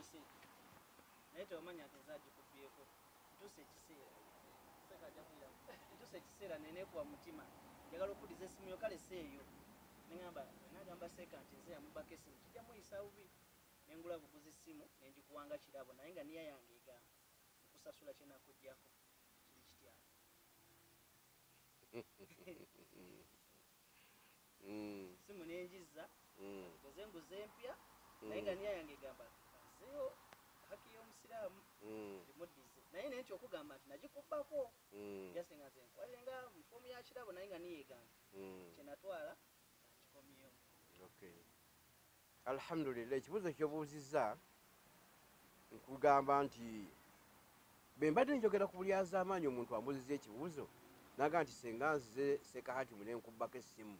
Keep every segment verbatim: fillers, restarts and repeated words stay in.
yose naye tewamanya nti nze agikubyeko ntuuse ekiseera sekajjakuira ntuuse ekiseera nenekuwa mutima njagala okuddiza essimu yo kale seeyo neŋamba nagamba seeka nti nze yamubako essimu kijja muyisa bubi nengula buguzi ssimu nenjikuwanga kirabo naye nga niya yange egamba okusasula kyenakuggyako kiri kitya simu nenjizza nze nguze empya naye nga niya yange egamba nzeyo haki y'omusiraamu ndimuddize naye naye kyokugamba nti nagikubbako yasenga nze nkwalire nga mufoomu ya kirabo naye nga niya egamba kyenatwala nkikomyewo. Alhamdulillah, ekibuuzo kyobuuzizza nkugamba nti bwe mbadde njogera ku bulyaza amaanyi omuntu ambuuzizza ekibuuzo naga nti senga nzize Sekahati mune nkubbako essimu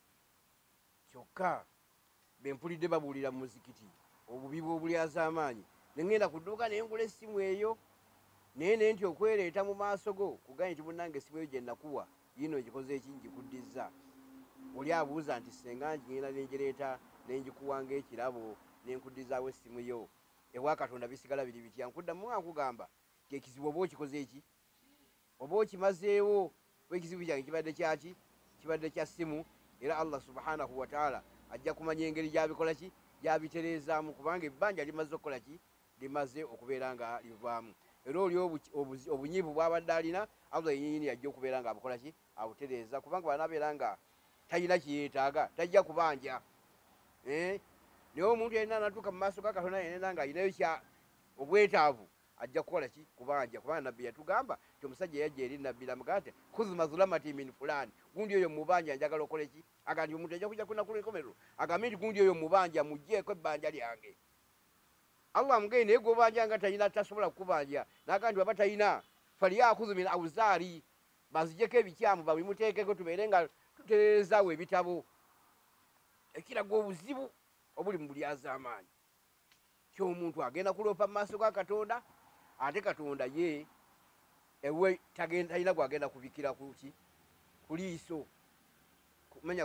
kyokka be mpulidde babuulira mu muzikiti obubi bw'obulyaza amaanyi nengenda ku dduuka nengula essimu eyo naye ne nti okwereeta mu maaso go kuganya nti munnange essimu eyo gye nakuwa yino gikoze eki ngikuddizza oli abuuza nti senga ngenda nengireeta nenjikuwanga ekirabo nenkuddizaawo essimu yo ewa Katonda bisigala biri bitya nkuddamu nkugamba ti ekizibu oba okikoze eki oba okimazeewo oba ekizibu kyange kibadde kyaki kibadde kya ssimu era Allah subhanahu wataala ajja kumanya engeri gyabikola ki gyabitereezaamu kubanga ebbanja limaze okukola ki limaze okubeera nga livaamu era oli obunyiivu bwabadde alina Allah yennyini yajja okubeera nga abukola ki abutereeza kubanga bw'anaabeera nga talina kiyeetaaga tajja kubanja naye omuntu yalina anatuuka mu maaso ga Katonda yenna nga alinayo kya obwetaavu ajja kukola ki kubanja kubanga nabbi yatugamba ti omusajja yajja eri nabbi namugamba nti khudh mazlamati min fulani gundi oyo mubanja njagala okole ki aga nti omuntu ajja kujja kunakula enkomerero agambe nti gundi oyo mubanja mugjeeko ebbanja lyange Allah amugende naye gwobanja nga talina tasobola kukubanja naga nti waba talina falyakhudh min awzaari bazijeko ebikyamu babimuteekeko tubeere nga tutereezaawo ebitabo ekiraga obuzibu obuli mu bulyaza amaanyi kyomuntu agenda kuloopa mu maaso ga Katonda ate Katonda ye ewe talina gwagenda kubikira kuki ku liiso kumanya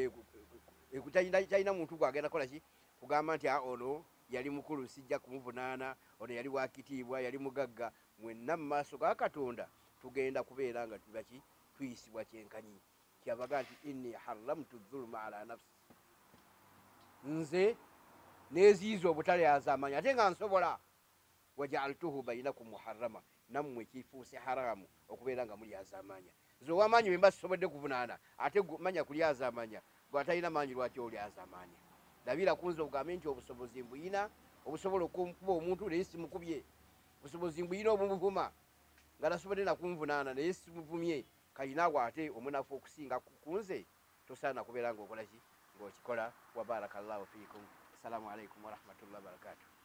talina muntu gwagenda kola ki kugamba nti ono yali mukulu sijja kumuvunaana ono yali wakitiibwa yali mugagga mwenna mu maaso ga Katonda tugenda kubeera nga tubaki tuyisibwa kyenkanyi kyabaga nti inni haramtu dhulma ala nafsi nze neziiza obutalyaza amaanyi ate nga nsobola wajaaltuhu bainakum muharrama nammwe kifuuse haramu okubeera nga mulyaza amaanya nze ow'amaanyi bwe mba sisobodde kuvunaana ate manya kulyaza amaanya bw'atalina maanyi lwaki olyaza amaanya labira kunze ogambe nti obusobozi mbuyina obusobola okukuba omuntu naye simukubye obusobozi mbuyina obumuvuma nga nasobodde nakunvunaana naye simuvumye kalinaawe ate omunafu okusinga kunze tosaana kubeera ng'okola ki ng'okikola wa barakallahu fiikum. Assalamu alaikum warahmatullahi wabarakatuh.